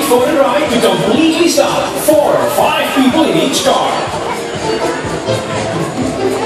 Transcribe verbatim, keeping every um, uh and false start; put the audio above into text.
for the ride to completely stop. Four or five people in each car.